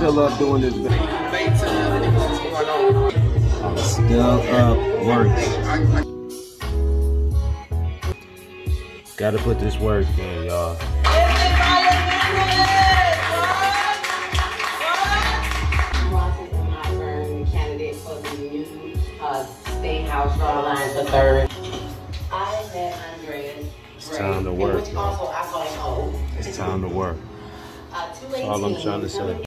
still up doing this. I'm still up working. Gotta put this work in, y'all. Candidate for the new State House Drawline for third. I met Andreas. It's time to work. Also, I call him O. It's time to work. That's all I'm trying to say.